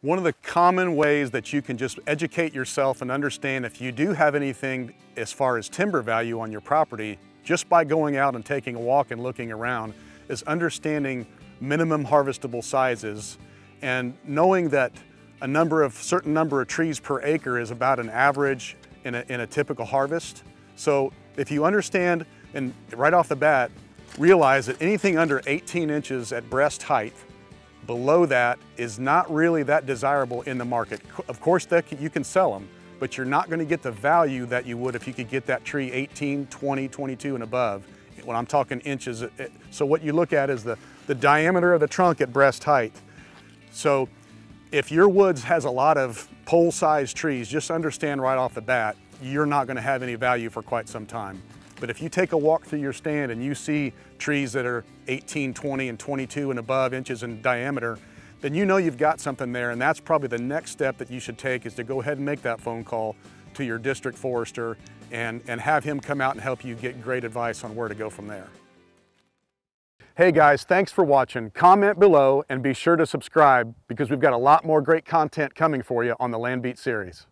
One of the common ways that you can just educate yourself and understand if you do have anything as far as timber value on your property, just by going out and taking a walk and looking around, is understanding minimum harvestable sizes and knowing that a certain number of trees per acre is about an average in a typical harvest. So if you understand and right off the bat, realize that anything under 18 inches at breast height, below that is not really that desirable in the market. Of course, you can sell them, but you're not going to get the value that you would if you could get that tree 18, 20, 22 and above. When I'm talking inches, so what you look at is the diameter of the trunk at breast height. So if your woods has a lot of pole-sized trees, just understand right off the bat, you're not going to have any value for quite some time. But if you take a walk through your stand and you see trees that are 18, 20, and 22 and above inches in diameter, then you know you've got something there, and that's probably the next step that you should take, is to go ahead and make that phone call to your district forester and have him come out and help you get great advice on where to go from there. Hey guys, thanks for watching. Comment below and be sure to subscribe because we've got a lot more great content coming for you on the Land Beat series.